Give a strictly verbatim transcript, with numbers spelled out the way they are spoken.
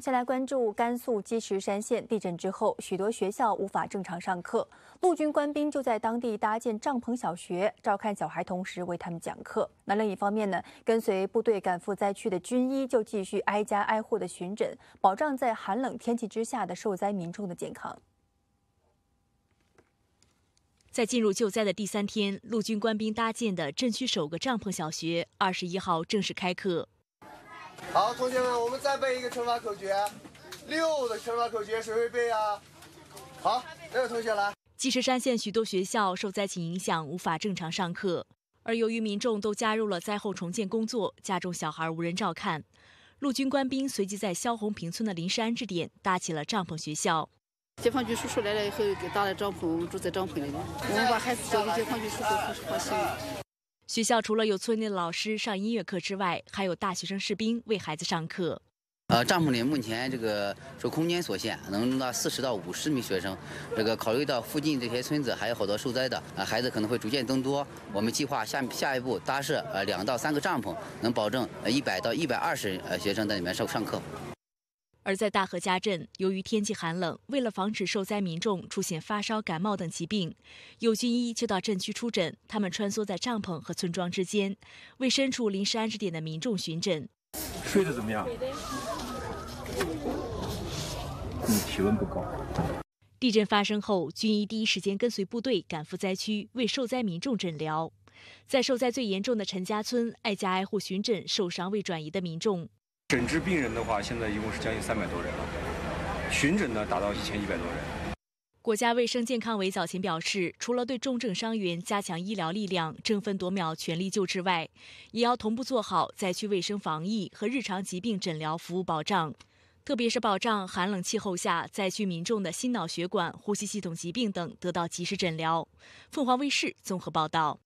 先来关注甘肃积石山县地震之后，许多学校无法正常上课，陆军官兵就在当地搭建帐篷小学，照看小孩同时为他们讲课。那另一方面呢，跟随部队赶赴灾区的军医就继续挨家挨户的巡诊，保障在寒冷天气之下的受灾民众的健康。 在进入救灾的第三天，陆军官兵搭建的镇区首个帐篷小学，二十一号正式开课。 好，同学们，我们再背一个乘法口诀，六的乘法口诀谁会背啊？好，那个同学来。 积石山县许多学校受灾情影响，无法正常上课，而由于民众都加入了灾后重建工作，家中小孩无人照看，陆军官兵随即在肖红坪村的临时安置点搭起了帐篷学校。 解放军叔叔来了以后，给搭了帐篷，我们住在帐篷里面。我们把孩子交给解放军叔叔，很是放心。 学校除了有村内的老师上音乐课之外，还有大学生士兵为孩子上课。 呃，帐篷里目前这个受空间所限，能容纳四十到五十名学生。这个考虑到附近这些村子还有好多受灾的啊孩子可能会逐渐增多，我们计划下下一步搭设呃两到三个帐篷，能保证呃一百到一百二十呃学生在里面上上课。 而在大河家镇，由于天气寒冷，为了防止受灾民众出现发烧、感冒等疾病，有军医就到镇区出诊。他们穿梭在帐篷和村庄之间，为身处临时安置点的民众巡诊。 睡得怎么样？嗯，体温不高。 地震发生后，军医第一时间跟随部队赶赴灾区，为受灾民众诊疗。在受灾最严重的陈家村，挨家挨户巡诊受伤未转移的民众。 诊治病人的话，现在一共是将近三百多人了，巡诊呢达到一千一百多人。 国家卫生健康委早前表示，除了对重症伤员加强医疗力量、争分夺秒全力救治外，也要同步做好灾区卫生防疫和日常疾病诊疗服务保障，特别是保障寒冷气候下灾区民众的心脑血管、呼吸系统疾病等得到及时诊疗。凤凰卫视综合报道。